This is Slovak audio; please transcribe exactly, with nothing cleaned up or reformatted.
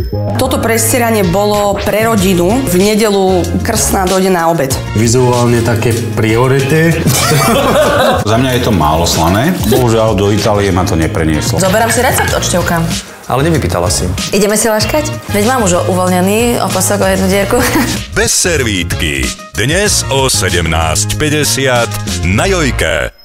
Toto prestieranie bolo pre rodinu. V nedeľu krstná dojde na obed. Vizuálne také priority. Za mňa je to málo slané. Bohužiaľ do Itálie ma to neprenieslo. Zoberám si recept od Števka. Ale nevypýtala si. Ideme si laškať? Veď mám už uvoľnený opasok o jednu dierku. Bez servítky. Dnes o sedemnásť päťdesiat na Jojke.